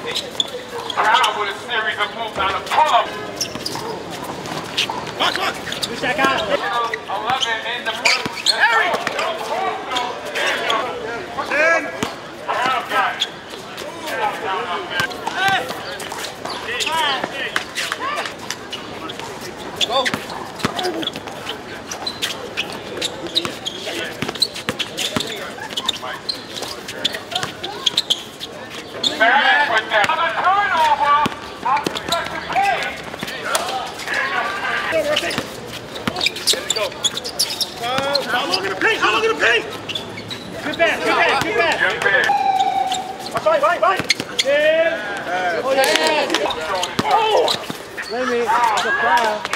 Brown with a series of moves on a pull-up. Watch. Good shot, guys. 11 in the front. Harry! Brown got it. Down, man. Go. Back with that. On the turnover, I'm expecting pain. There we go. How long in the paint? Good pass. Good pass. Bye. Yeah. Oh, yeah. Oh! Let me. It's a foul.